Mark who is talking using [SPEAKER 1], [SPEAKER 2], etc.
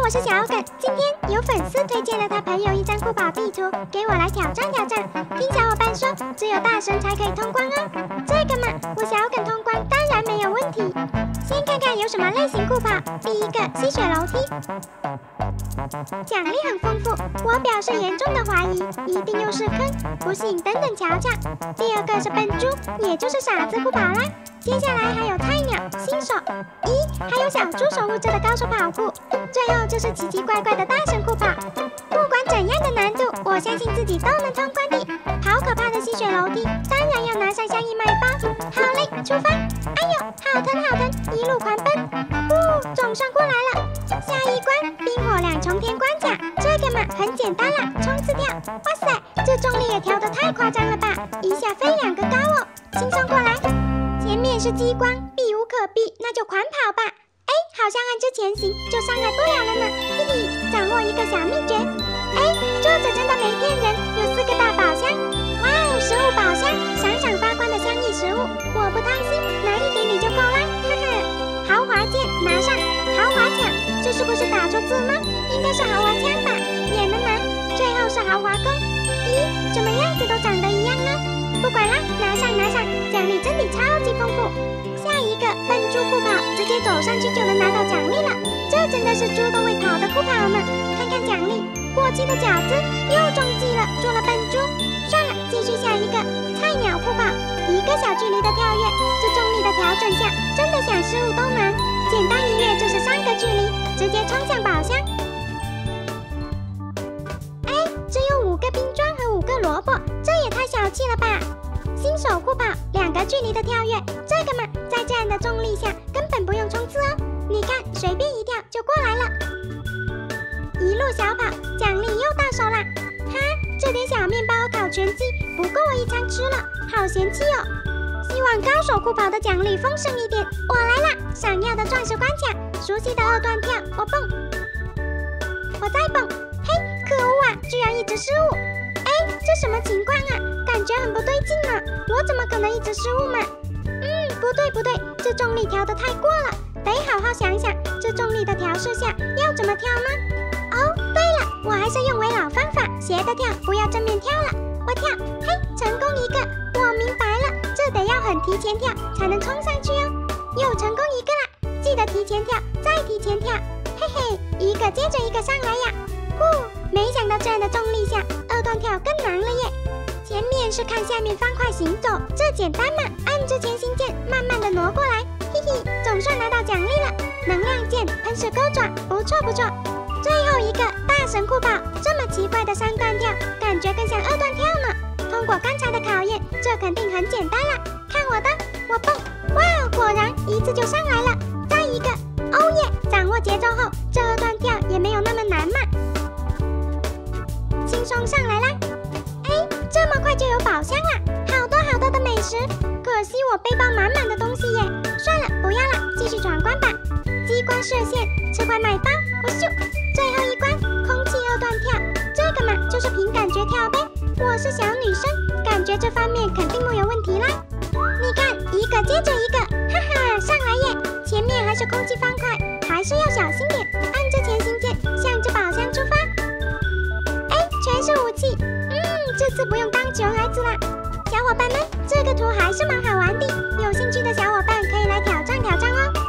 [SPEAKER 1] 我是小梗。今天有粉丝推荐了他朋友一张酷跑地图，给我来挑战挑战。听小伙伴说，只有大神才可以通关哦。这个嘛，我小梗通关当然没有问题。先看看有什么类型酷跑。第一个吸水楼梯，奖励很丰富，我表示严重的怀疑，一定又是坑。不信等等瞧瞧。第二个是笨猪，也就是傻子酷跑啦。接下来还有菜鸟、新手、还有小猪守护者的高手跑酷，最后就是奇奇怪怪的大神酷跑。不管怎样的难度，我相信自己都能通关的。好可怕的吸水楼梯，当然要拿上香义卖包。好嘞，出发！哎呦，好疼好疼，一路狂奔。总算过来了。下一关冰火两重天关卡，这个嘛很简单啦，冲刺跳。哇塞，这重力也调得太夸张了吧，一下飞2个高哦，轻松过来。前面是激光，避无可避，那就狂跑吧。哎，好像按着前行就伤害不了了呢。嘿嘿，掌握一个小秘诀。哎，作者真的没骗人，有4个大宝箱。哇哦，食物宝箱，闪闪发光的香溢食物，我不贪心，拿一点点就够啦。哈哈，豪华剑拿上，豪华抢，这是不是打错字呢？应该是豪华枪吧，也能拿。最后是豪华弓。怎么样子都长得一样呢？不管啦，拿上拿上，奖励真的超级丰富。下一个笨猪酷跑，直接走上去就能拿到奖励了，这真的是猪都会跑的酷跑呢。看看奖励，过期的饺子又中计了，做了笨猪。算了，继续下一个菜鸟酷跑，1个小距离的跳跃，这重力的调整下，真的想失误都难。简单一跃就是3个距离，直接冲向宝箱。哎，只有5个冰砖和5个萝卜，这也太小气了吧！新手酷跑2个距离的跳跃，这个嘛，在这样的重力下根本不用冲刺哦。你看，随便一跳就过来了。一路小跑，奖励又到手啦！哈，这点小面包和烤全鸡不够我一餐吃了，好嫌弃哦。希望高手酷跑的奖励丰盛一点。我来啦！闪耀的钻石关卡，熟悉的2段跳，我蹦，我再蹦。嘿，可恶啊，居然一直失误！哎，这什么情况啊？感觉很不对劲啊！我怎么可能一直失误嘛？不对不对，这重力调得太过了，得好好想想，这重力的调试下要怎么跳呢？哦，对了，我还是用为老方法，斜的跳，不要正面跳了。我跳，嘿，成功1个！我明白了，这得要很提前跳才能冲上去哦。又成功1个啦，记得提前跳，再提前跳，嘿嘿，一个接着一个上来呀！没想到这样的重力下，2段跳更难了耶。前面是看下面方块行走，这简单嘛，按着前行键慢慢的挪过来，嘿嘿，总算拿到奖励了。能量剑、喷射钩爪，不错不错。最后一个大神酷跑，这么奇怪的3段跳，感觉更像2段跳呢。通过刚才的考验，这肯定很简单了。看我的，我蹦，哇，果然一次就上来了。再一个，哦耶，掌握节奏后，这2段跳也没有那么难嘛，轻松上来啦。这么快就有宝箱啦，好多好多的美食，可惜我背包满满的东西耶。算了，不要了，继续闯关吧。激光射线，吃块买包，我咻。最后一关，空气2段跳，这个嘛就是凭感觉跳呗。我是小女生，感觉这方面肯定没有问题啦。你看，一个接着一个，哈哈，上来耶！前面还是空气方块，还是要小心点，按着前行键，向着宝箱出发。哎，全是武器。这次不用当熊孩子啦，小伙伴们，这个图还是蛮好玩的，有兴趣的小伙伴可以来挑战挑战哦。